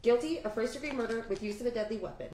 Guilty of first-degree murder with use of a deadly weapon.